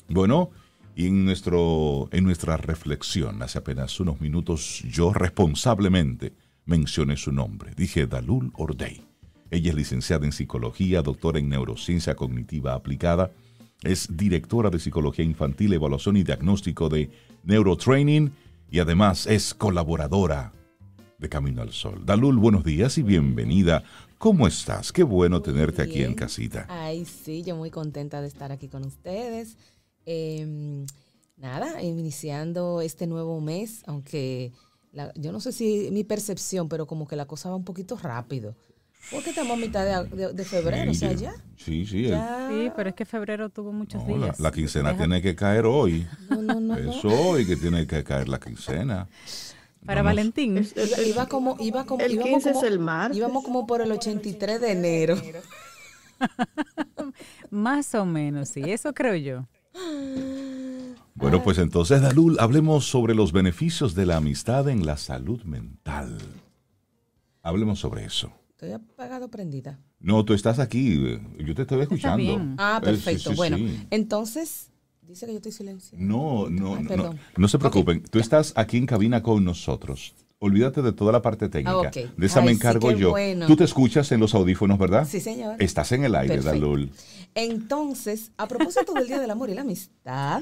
Bueno, y en nuestra reflexión, hace apenas unos minutos, yo responsablemente mencioné su nombre. Dije Dalul Ordey. Ella es licenciada en psicología, doctora en neurociencia cognitiva aplicada, es directora de psicología infantil, evaluación y diagnóstico de neurotraining y además es colaboradora de Camino al Sol. Dalul, buenos días y bienvenida. ¿Cómo estás? Qué bueno tenerte aquí en casita. Ay, sí, yo muy contenta de estar aquí con ustedes. Nada, iniciando este nuevo mes, aunque yo no sé si mi percepción, pero como que la cosa va un poquito rápido. Porque estamos a mitad de febrero, Sí, o sea, ya. Sí. Sí, pero es que febrero tuvo muchos días. La quincena tiene que caer hoy. No. Es hoy que tiene que caer la quincena. Para Valentín. Iba como, el 15 es el martes. Íbamos como por el 83 de enero. Más o menos, sí, eso creo yo. Bueno, pues entonces, Dalul, hablemos sobre los beneficios de la amistad en la salud mental. Hablemos sobre eso. Estoy apagado o prendida. No, tú estás aquí, yo te estoy escuchando. Bien. Perfecto. Sí. Bueno, entonces, dice que yo estoy silenciada. No se preocupen. Okay. Tú estás aquí en cabina con nosotros. Olvídate de toda la parte técnica. Okay. De esa me encargo yo. Bueno. Tú te escuchas en los audífonos, ¿verdad? Sí, señor. Estás en el aire, perfecto. Dalul. Entonces, a propósito del Día del Amor y la Amistad,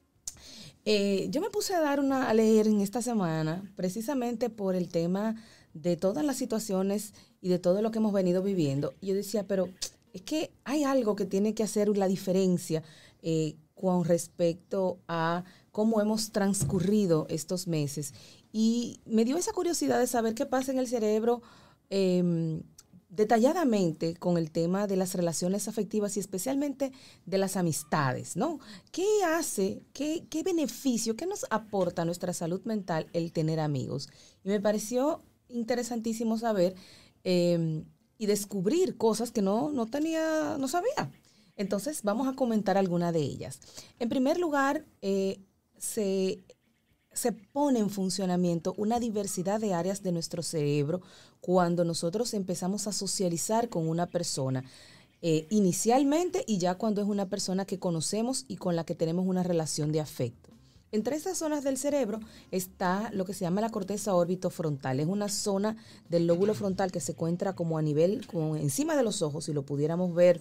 yo me puse a leer en esta semana precisamente por el tema de todas las situaciones y de todo lo que hemos venido viviendo. Y yo decía, pero es que hay algo que tiene que hacer la diferencia con respecto a cómo hemos transcurrido estos meses. Y me dio esa curiosidad de saber qué pasa en el cerebro detalladamente con el tema de las relaciones afectivas y especialmente de las amistades, ¿no? ¿Qué hace, qué beneficio, qué nos aporta a nuestra salud mental el tener amigos? Y me pareció interesantísimo saber y descubrir cosas que no sabía. Entonces, vamos a comentar alguna de ellas. En primer lugar, se pone en funcionamiento una diversidad de áreas de nuestro cerebro cuando nosotros empezamos a socializar con una persona, inicialmente y ya cuando es una persona que conocemos y con la que tenemos una relación de afecto. Entre esas zonas del cerebro está lo que se llama la corteza órbitofrontal. Es una zona del lóbulo frontal que se encuentra como como encima de los ojos, si lo pudiéramos ver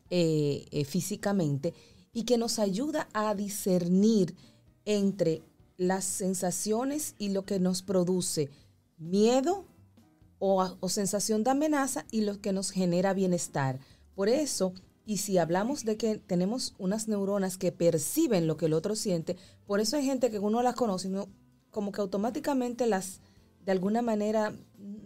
físicamente, y que nos ayuda a discernir entre las sensaciones y lo que nos produce miedo o sensación de amenaza y lo que nos genera bienestar. Por eso, y si hablamos de que tenemos unas neuronas que perciben lo que el otro siente, por eso hay gente que uno las conoce, como que automáticamente de alguna manera,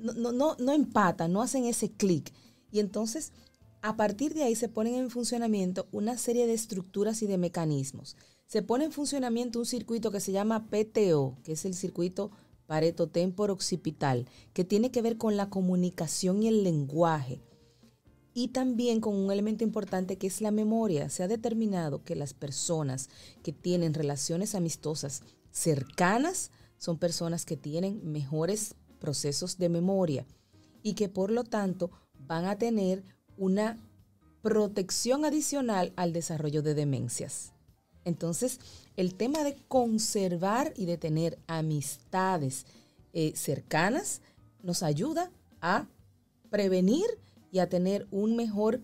no empatan, no hacen ese clic. Y entonces, a partir de ahí se ponen en funcionamiento una serie de estructuras y de mecanismos. Se pone en funcionamiento un circuito que se llama PTO, que es el circuito Pareto Temporo-Occipital, que tiene que ver con la comunicación y el lenguaje. Y también con un elemento importante que es la memoria. Se ha determinado que las personas que tienen relaciones amistosas cercanas son personas que tienen mejores procesos de memoria y que por lo tanto van a tener una protección adicional al desarrollo de demencias. Entonces, el tema de conservar y de tener amistades cercanas nos ayuda a prevenir y a tener una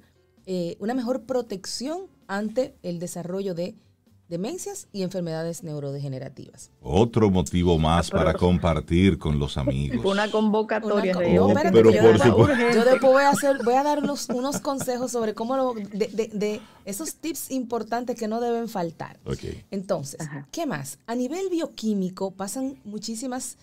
mejor protección ante el desarrollo de demencias y enfermedades neurodegenerativas. Otro motivo más para compartir con los amigos. Una convocatoria. Pero por supuesto. Yo después voy a dar unos consejos sobre cómo de esos tips importantes que no deben faltar. Okay. Entonces, ¿qué más? A nivel bioquímico pasan muchísimas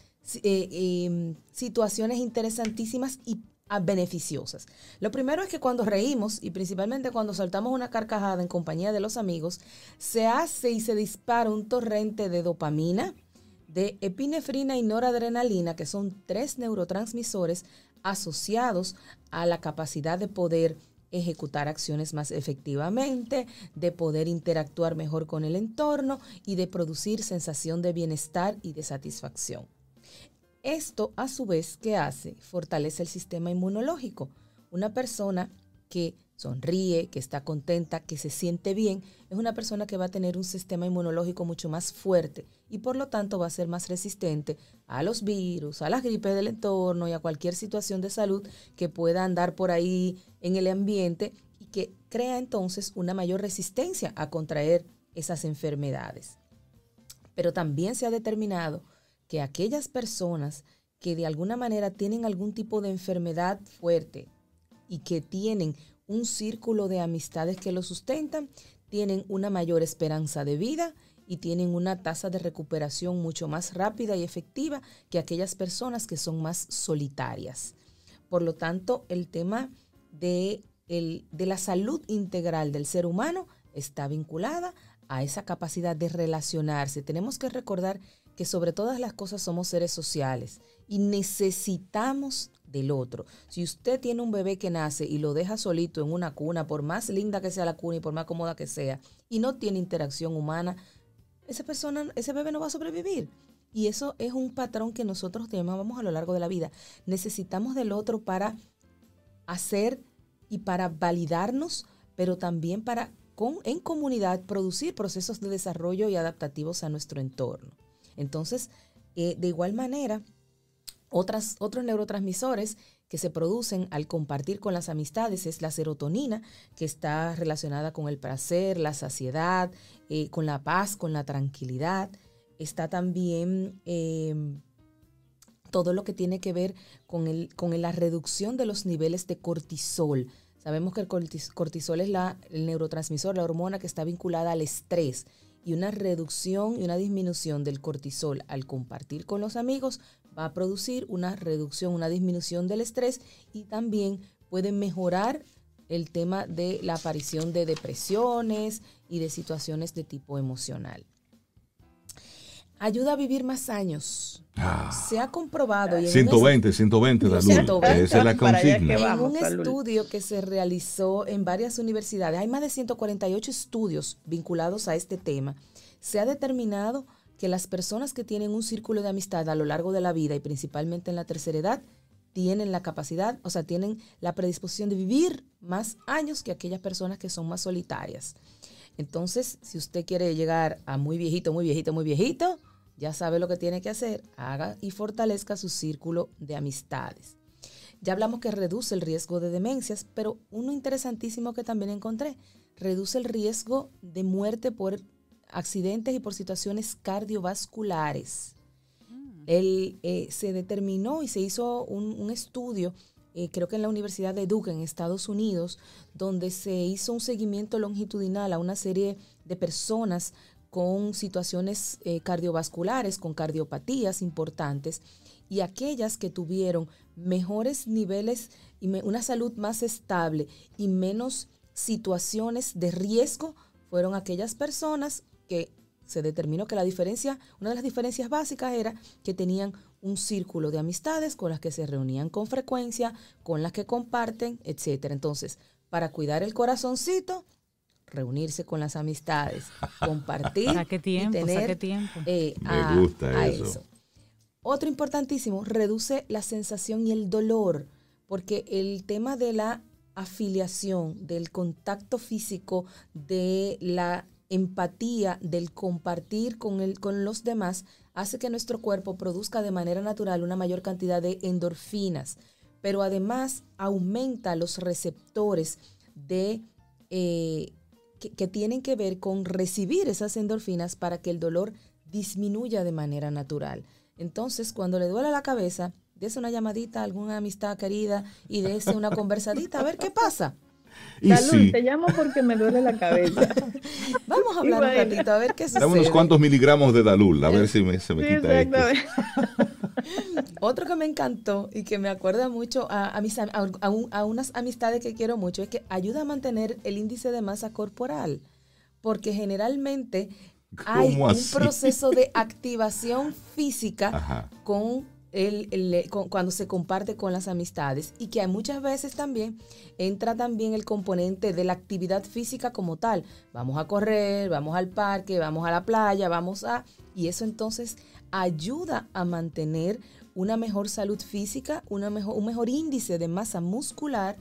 situaciones interesantísimas y beneficiosas. Lo primero es que cuando reímos y principalmente cuando soltamos una carcajada en compañía de los amigos, se hace y se dispara un torrente de dopamina, de epinefrina y noradrenalina, que son 3 neurotransmisores asociados a la capacidad de poder ejecutar acciones más efectivamente, de poder interactuar mejor con el entorno y de producir sensación de bienestar y de satisfacción. Esto, a su vez, ¿qué hace? Fortalece el sistema inmunológico. Una persona que sonríe, que está contenta, que se siente bien, es una persona que va a tener un sistema inmunológico mucho más fuerte y por lo tanto va a ser más resistente a los virus, a las gripes del entorno y a cualquier situación de salud que pueda andar por ahí en el ambiente y que crea entonces una mayor resistencia a contraer esas enfermedades. Pero también se ha determinado que aquellas personas que de alguna manera tienen algún tipo de enfermedad fuerte y que tienen un círculo de amistades que lo sustentan, tienen una mayor esperanza de vida y tienen una tasa de recuperación mucho más rápida y efectiva que aquellas personas que son más solitarias. Por lo tanto, el tema de la salud integral del ser humano está vinculada a esa capacidad de relacionarse. Tenemos que recordar que sobre todas las cosas somos seres sociales y necesitamos del otro. Si usted tiene un bebé que nace y lo deja solito en una cuna, por más linda que sea la cuna y por más cómoda que sea, y no tiene interacción humana, ese bebé no va a sobrevivir. Y eso es un patrón que nosotros llevamos a lo largo de la vida. Necesitamos del otro para hacer y para validarnos, pero también para, en comunidad, producir procesos de desarrollo y adaptativos a nuestro entorno. Entonces, de igual manera, otros neurotransmisores que se producen al compartir con las amistades es la serotonina, que está relacionada con el placer, la saciedad, con la paz, con la tranquilidad. Está también todo lo que tiene que ver con la reducción de los niveles de cortisol. Sabemos que el cortisol es el neurotransmisor, la hormona que está vinculada al estrés. Y una reducción y una disminución del cortisol al compartir con los amigos va a producir una reducción, una disminución del estrés y también puede mejorar el tema de la aparición de depresiones y de situaciones de tipo emocional. Ayuda a vivir más años. Se ha comprobado. Y 120, Dalul. 120. Esa es la consigna. En un estudio que se realizó en varias universidades, hay más de 148 estudios vinculados a este tema. Se ha determinado que las personas que tienen un círculo de amistad a lo largo de la vida y principalmente en la tercera edad, tienen la capacidad, o sea, tienen la predisposición de vivir más años que aquellas personas que son más solitarias. Entonces, si usted quiere llegar a muy viejito, ya sabe lo que tiene que hacer. Haga y fortalezca su círculo de amistades. Ya hablamos que reduce el riesgo de demencias, pero uno interesantísimo que también encontré, reduce el riesgo de muerte por accidentes y por situaciones cardiovasculares. Se determinó y se hizo un estudio, creo que en la Universidad de Duke en Estados Unidos, donde se hizo un seguimiento longitudinal a una serie de personas con situaciones cardiovasculares, con cardiopatías importantes, y aquellas que tuvieron mejores niveles y una salud más estable y menos situaciones de riesgo, fueron aquellas personas que se determinó que una de las diferencias básicas era que tenían un círculo de amistades con las que se reunían con frecuencia, con las que comparten, etcétera. Entonces, para cuidar el corazoncito, reunirse con las amistades, compartir y tener Me gusta eso. Otro importantísimo, reduce la sensación y el dolor, porque el tema de la afiliación, del contacto físico, de la empatía, del compartir con los demás, hace que nuestro cuerpo produzca de manera natural una mayor cantidad de endorfinas, pero además aumenta los receptores que tienen que ver con recibir esas endorfinas para que el dolor disminuya de manera natural. Entonces, cuando le duele la cabeza, dése una llamadita a alguna amistad querida y dése una conversadita a ver qué pasa. Dalul, te llamo porque me duele la cabeza. Vamos a hablar un ratito a ver qué sucede. Dame unos cuantos miligramos de Dalul, a ver si se me quita esto. Otro que me encantó y que me acuerda mucho a unas amistades que quiero mucho es que ayuda a mantener el índice de masa corporal, porque generalmente hay un proceso de activación física cuando se comparte con las amistades, y que muchas veces también entra también el componente de la actividad física como tal. Vamos a correr, vamos al parque, vamos a la playa, y eso entonces ayuda a mantener una mejor salud física, un mejor índice de masa muscular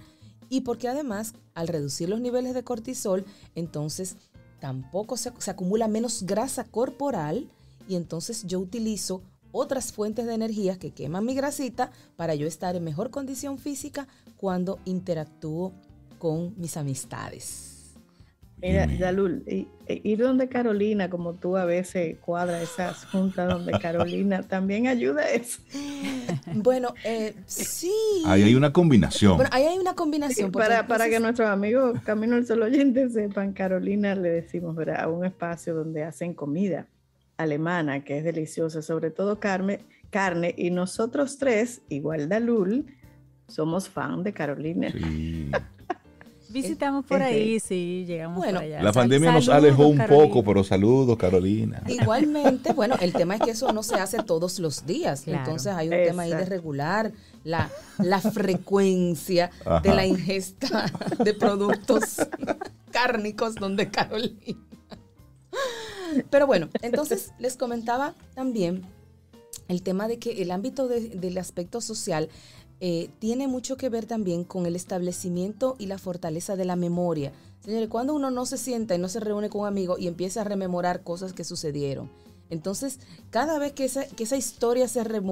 y porque además, al reducir los niveles de cortisol, entonces tampoco se acumula menos grasa corporal, y entonces yo utilizo otras fuentes de energía que queman mi grasita para yo estar en mejor condición física cuando interactúo con mis amistades. Mira, Dalul, ir donde Carolina, como tú a veces cuadras esas juntas donde Carolina, también ayuda a eso. Bueno, sí. Ahí hay una combinación. Bueno, ahí hay una combinación. Sí, para que nuestros amigos Camino al Sol oyentes sepan, Carolina le decimos, ¿verdad?, a un espacio donde hacen comida alemana, que es deliciosa, sobre todo carne, y nosotros tres, igual Dalul, somos fan de Carolina. Sí. Visitamos por ahí, sí, llegamos por allá. La pandemia nos alejó un poco, pero saludos, Carolina. Igualmente, bueno, el tema es que eso no se hace todos los días, claro. Entonces hay un tema ahí de regular la frecuencia de la ingesta de productos cárnicos donde Carolina. Pero bueno, entonces les comentaba también el tema de que el ámbito del aspecto social tiene mucho que ver también con el establecimiento y la fortaleza de la memoria. Señores, cuando uno no se sienta y no se reúne con un amigo y empieza a rememorar cosas que sucedieron, entonces cada vez que esa historia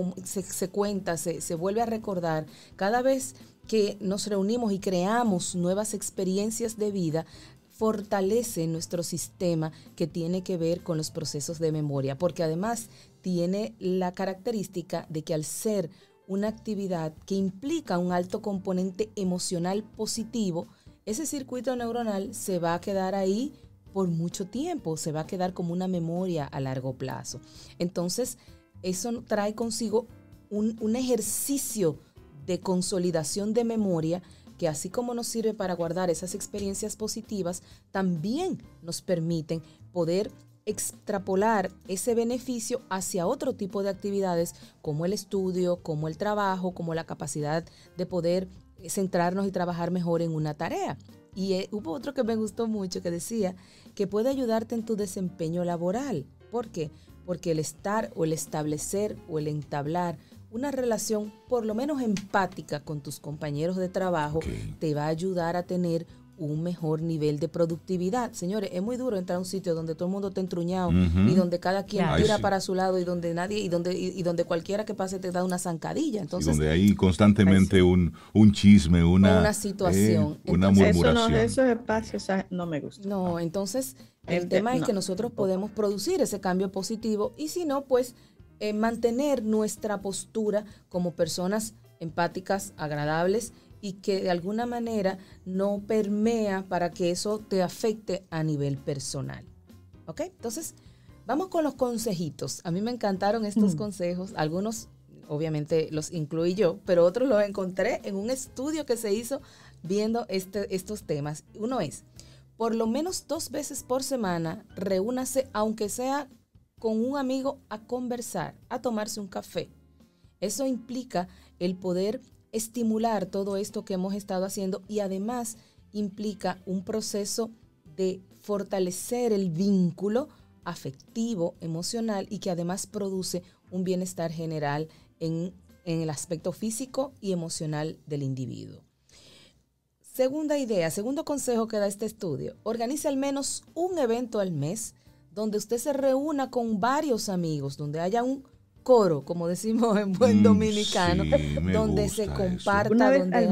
se cuenta, se vuelve a recordar, cada vez que nos reunimos y creamos nuevas experiencias de vida, fortalece nuestro sistema que tiene que ver con los procesos de memoria, porque además tiene la característica de que al ser una actividad que implica un alto componente emocional positivo, ese circuito neuronal se va a quedar ahí por mucho tiempo, se va a quedar como una memoria a largo plazo. Entonces, eso trae consigo un ejercicio de consolidación de memoria que, así como nos sirve para guardar esas experiencias positivas, también nos permiten poder extrapolar ese beneficio hacia otro tipo de actividades como el estudio, como el trabajo, como la capacidad de poder centrarnos y trabajar mejor en una tarea. Y hubo otro que me gustó mucho que decía que puede ayudarte en tu desempeño laboral. ¿Por qué? Porque el estar o el establecer o el entablar una relación por lo menos empática con tus compañeros de trabajo te va a ayudar a tener un mejor nivel de productividad. Señores, es muy duro entrar a un sitio donde todo el mundo está entruñado y donde cada quien tira para su lado y donde nadie y donde cualquiera que pase te da una zancadilla. Entonces, y donde hay constantemente un chisme, una situación, una murmuración. Esos espacios no me gustan. No, entonces el tema es que nosotros podemos producir ese cambio positivo y si no, pues mantener nuestra postura como personas empáticas, agradables y que de alguna manera no permea para que eso te afecte a nivel personal. ¿Ok? Entonces, vamos con los consejitos. A mí me encantaron estos consejos. Algunos, obviamente, los incluí yo, pero otros los encontré en un estudio que se hizo viendo estos temas. Uno es, por lo menos 2 veces por semana, reúnase, aunque sea con un amigo, a conversar, a tomarse un café. Eso implica el poder estimular todo esto que hemos estado haciendo y además implica un proceso de fortalecer el vínculo afectivo, emocional y que además produce un bienestar general en el aspecto físico y emocional del individuo. Segunda idea, segundo consejo que da este estudio, organice al menos un evento al mes donde usted se reúna con varios amigos, donde haya un coro, como decimos en buen dominicano, donde se comparta,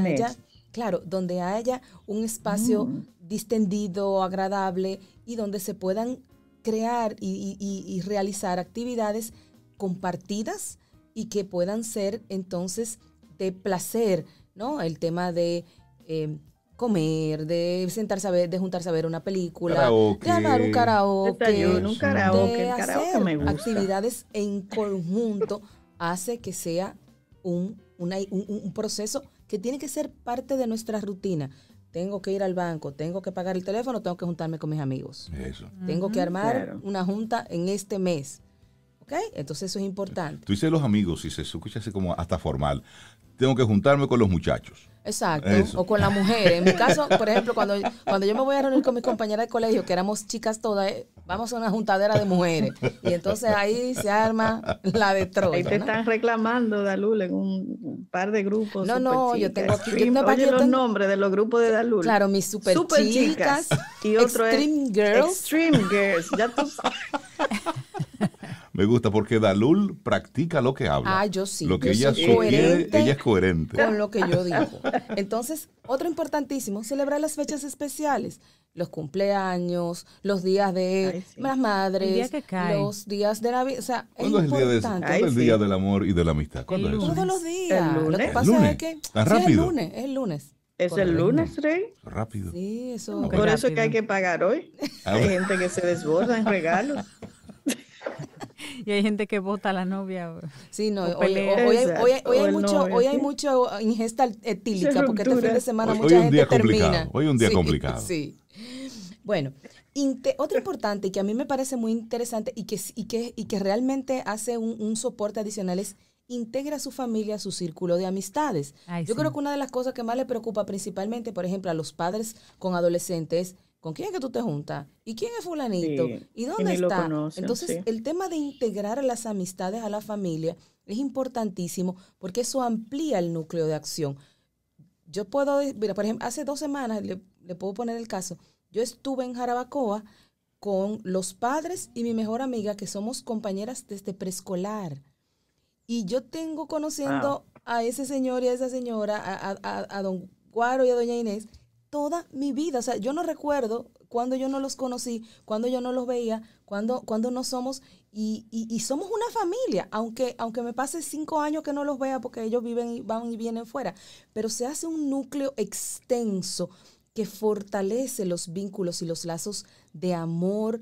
donde haya un espacio distendido, agradable y donde se puedan crear y realizar actividades compartidas y que puedan ser entonces de placer, ¿no? El tema de comer, de sentarse a ver, de juntarse a ver una película, de hablar un karaoke, un karaoke, el karaoke me gusta. Actividades en conjunto hace que sea un proceso que tiene que ser parte de nuestra rutina. Tengo que ir al banco, tengo que pagar el teléfono, tengo que juntarme con mis amigos. Eso. Tengo que armar una junta en este mes. ¿Ok? Entonces eso es importante. Tú dices los amigos y se escucha así como hasta formal. Tengo que juntarme con los muchachos. Exacto, o con la mujer. En mi caso, por ejemplo, cuando yo me voy a reunir con mis compañeras de colegio, que éramos chicas todas, vamos a una juntadera de mujeres. Y entonces ahí se arma la de Troya. Ahí te ¿no? están reclamando, Dalul, en un par de grupos. No, yo tengo aquí. Oye, los nombres de los grupos de Dalul. Claro, mis super chicas. Y otro Extreme Girls. Extreme Girls, ya tú sabes. Me gusta porque Dalul practica lo que habla. Ah, yo sí. Lo que yo ella sugiere, ella es coherente. Con lo que yo digo. Entonces, otro importantísimo, celebrar las fechas especiales. Los cumpleaños, los días de las madres, los días de Navidad. O sea, ¿Cuándo es el día del amor y de la amistad? ¿Cuándo es eso? Todos los días. ¿El lunes? Lo que pasa es que ¿Tan rápido? es el lunes. ¿Es el lunes, Rey? Rápido. Sí, eso. Por eso es que hay que pagar hoy. Hay gente que se desborda en regalos. Y hay gente que vota a la novia. Sí, no, hoy hay mucho ingesta etílica porque este fin de semana mucha gente termina. Hoy es un día complicado. Sí. Bueno, otro importante que a mí me parece muy interesante y que realmente hace un soporte adicional es integra a su familia a su círculo de amistades. Yo creo que una de las cosas que más le preocupa principalmente, por ejemplo, a los padres con adolescentes, ¿con quién es que tú te juntas? ¿Y quién es fulanito? Sí, ¿Y dónde está? Entonces, sí. el tema de integrar las amistades a la familia es importantísimo porque eso amplía el núcleo de acción. Yo puedo, mira, por ejemplo, hace 2 semanas, le puedo poner el caso, yo estuve en Jarabacoa con los padres y mi mejor amiga, que somos compañeras desde preescolar. Y yo tengo conociendo a ese señor y a esa señora, a don Guaro y a doña Inés, toda mi vida. O sea, yo no recuerdo cuando yo no los conocí, cuando yo no los veía, cuando no somos, y somos una familia, aunque me pase 5 años que no los vea porque ellos van y vienen fuera, pero se hace un núcleo extenso que fortalece los vínculos y los lazos de amor,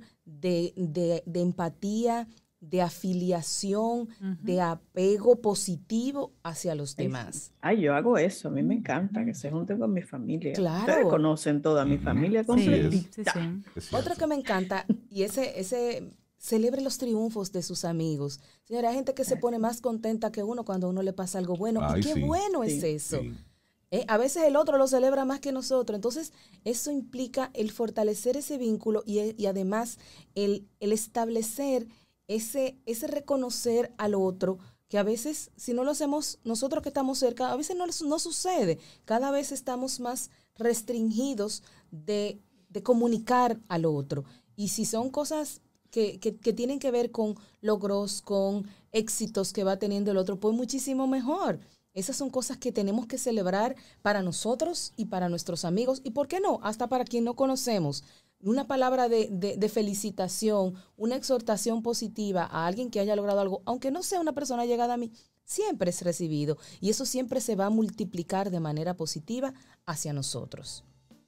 de empatía, de afiliación, de apego positivo hacia los demás. Yo hago eso, a mí me encanta que se junten con mi familia. Claro. Ustedes conocen toda mi familia completita. Sí. Otro que me encanta, y ese celebre los triunfos de sus amigos. Señora, hay gente que se pone más contenta que uno cuando a uno le pasa algo bueno. Y qué bueno es eso. Sí. A veces el otro lo celebra más que nosotros. Entonces, eso implica el fortalecer ese vínculo y además el establecer ese reconocer al otro, que a veces, si no lo hacemos nosotros que estamos cerca, a veces no sucede. Cada vez estamos más restringidos de comunicar al otro. Y si son cosas que tienen que ver con logros, con éxitos que va teniendo el otro, pues muchísimo mejor. Esas son cosas que tenemos que celebrar para nosotros y para nuestros amigos, y ¿por qué no? Hasta para quien no conocemos. Una palabra de felicitación, una exhortación positiva a alguien que haya logrado algo, aunque no sea una persona llegada a mí, siempre es recibido. Y eso siempre se va a multiplicar de manera positiva hacia nosotros.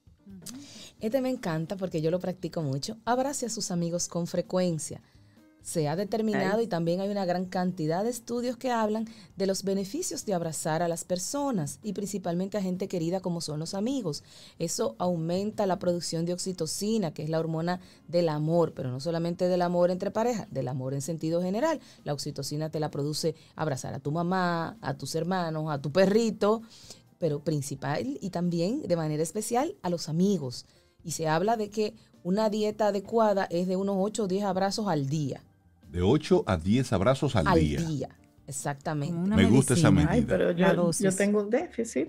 Este me encanta porque yo lo practico mucho. Abrace a sus amigos con frecuencia. Se ha determinado y también hay una gran cantidad de estudios que hablan de los beneficios de abrazar a las personas y principalmente a gente querida como son los amigos. Eso aumenta la producción de oxitocina, que es la hormona del amor, pero no solamente del amor entre parejas, del amor en sentido general. La oxitocina te la produce abrazar a tu mamá, a tus hermanos, a tu perrito, pero principal y también de manera especial a los amigos. Y se habla de que una dieta adecuada es de unos 8 o 10 abrazos al día. De 8 a 10 abrazos al día. Exactamente. Me gusta esa medida. Pero yo tengo un déficit.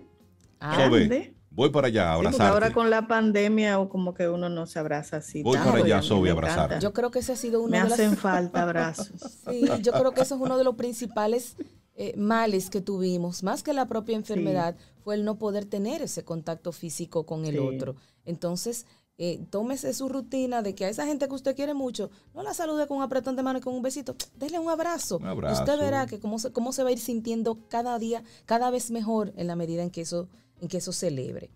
Voy para allá a abrazarte. Porque ahora con la pandemia o como que uno no se abraza así. Voy para allá, Sobi, a abrazarte. Yo creo que ese ha sido uno de los... Me hacen falta abrazos. Sí, yo creo que eso es uno de los principales males que tuvimos. Más que la propia enfermedad, fue el no poder tener ese contacto físico con el otro. Entonces, tómese su rutina de que a esa gente que usted quiere mucho, no la salude con un apretón de mano y con un besito, déle un abrazo. Usted verá que cómo se va a ir sintiendo cada día, cada vez mejor en la medida en que eso celebre.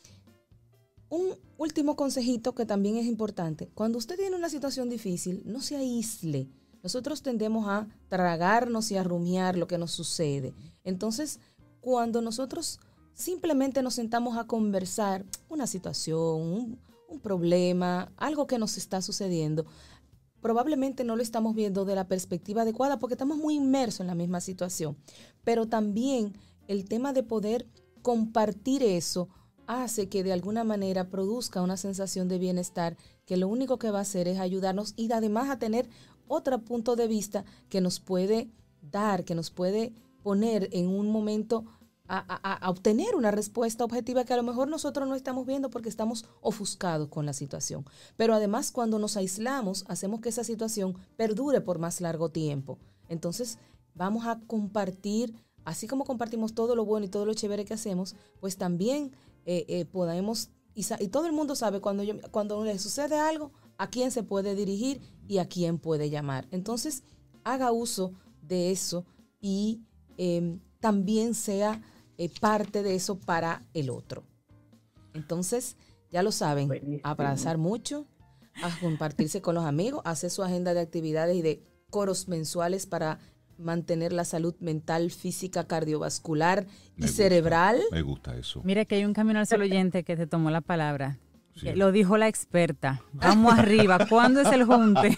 Un último consejito que también es importante: cuando usted tiene una situación difícil, no se aísle. Nosotros tendemos a tragarnos y a rumiar lo que nos sucede. Entonces, cuando nosotros simplemente nos sentamos a conversar una situación, un problema, algo que nos está sucediendo, probablemente no lo estamos viendo de la perspectiva adecuada porque estamos muy inmersos en la misma situación. Pero también el tema de poder compartir eso hace que de alguna manera produzca una sensación de bienestar que lo único que va a hacer es ayudarnos y además a tener otro punto de vista que nos puede dar, que nos puede poner en un momento a obtener una respuesta objetiva que a lo mejor nosotros no estamos viendo porque estamos ofuscados con la situación. Pero además, cuando nos aislamos, hacemos que esa situación perdure por más largo tiempo. Entonces, vamos a compartir, así como compartimos todo lo bueno y todo lo chévere que hacemos, pues también podemos, y todo el mundo sabe cuando le sucede algo, a quién se puede dirigir y a quién puede llamar. Entonces, haga uso de eso y también sea parte de eso para el otro. Entonces, ya lo saben, buenísimo. Abrazar mucho, a compartirse con los amigos, hacer su agenda de actividades y de coros mensuales para mantener la salud mental, física, cardiovascular y cerebral. Me gusta eso. Mira que hay un Camino al Sol oyente que te tomó la palabra. Sí. Lo dijo la experta. Vamos arriba. ¿Cuándo es el junte?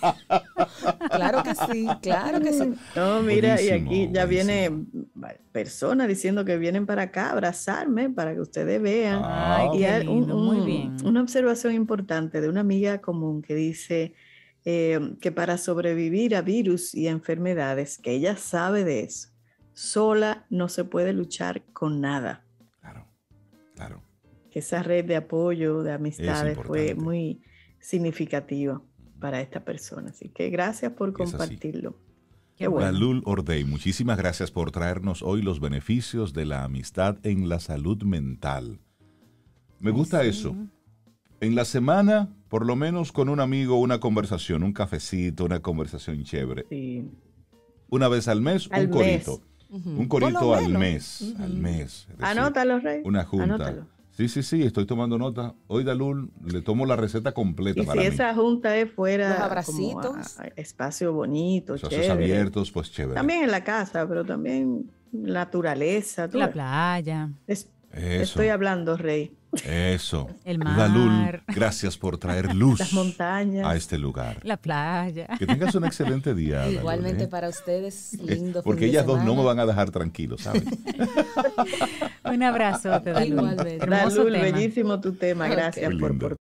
Claro que sí, claro que sí. No, mira, Buenísimo, y aquí ya buenísimo. viene personas diciendo que vienen para acá a abrazarme para que ustedes vean. Ay, Y qué hay lindo, muy bien. una observación importante de una amiga común que dice que para sobrevivir a virus y a enfermedades, que ella sabe de eso, sola no se puede luchar con nada. Claro. Que esa red de apoyo, de amistades fue importante. muy significativa para esta persona. Así que gracias por Es así. compartirlo. Qué Qué bueno. Dalul Ordey, muchísimas gracias por traernos hoy los beneficios de la amistad en la salud mental. Me gusta eso. En la semana, por lo menos con un amigo, una conversación, un cafecito, una conversación chévere. Sí. Una vez al mes, Al un corito. Ujú. Un corito Por lo al menos. mes. Ujú. Al mes. Es decir, Anótalo, Rey. Una junta. Anótalo. Sí, estoy tomando nota. Hoy, Dalul, le tomo la receta completa Y para si mí. esa junta es fuera, Los como abracitos. espacio bonito, Socios chévere. abiertos, pues chévere. También en la casa, pero también naturaleza. tú La ves. playa. Eso. Estoy hablando, Rey. Eso. El mar. Dalul, gracias por traer luz Las montañas. a este lugar. La playa. Que tengas un excelente día. Dalul, Igualmente ¿eh? para ustedes, lindo Porque fin de ellas dos no semana. me van a dejar tranquilo, ¿sabes? Un abrazo, te da Igualmente. Hermoso Dalul, tema. bellísimo tu tema. Ok. Gracias Muy por lindo.